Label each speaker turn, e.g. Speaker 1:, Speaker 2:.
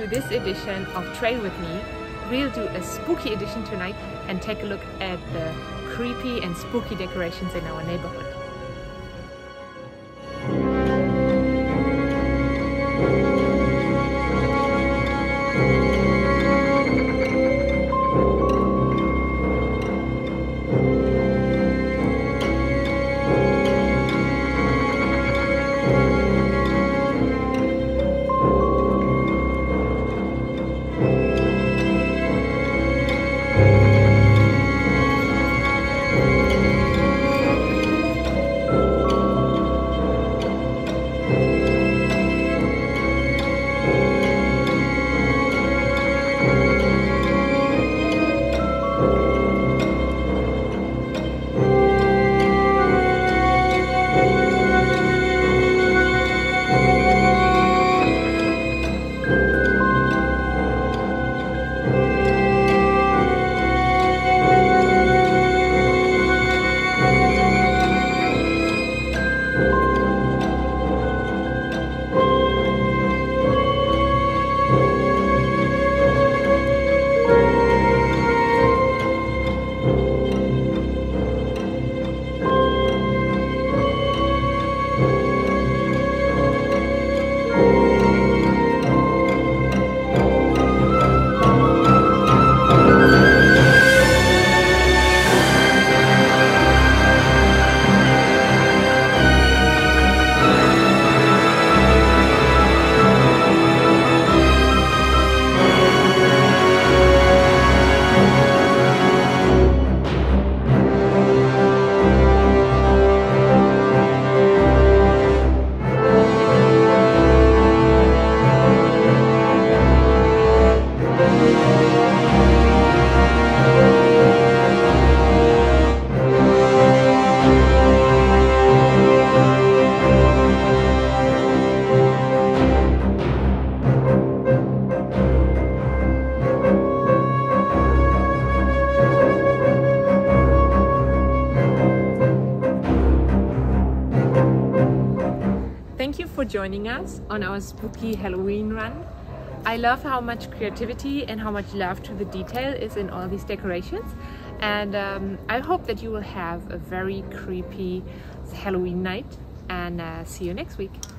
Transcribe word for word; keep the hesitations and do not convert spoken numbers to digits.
Speaker 1: to this edition of Trail With Me. We'll do a spooky edition tonight and take a look at the creepy and spooky decorations in our neighborhood. Thank you for joining us on our spooky Halloween run. I love how much creativity and how much love to the detail is in all these decorations, and um, I hope that you will have a very creepy Halloween night, and uh, see you next week.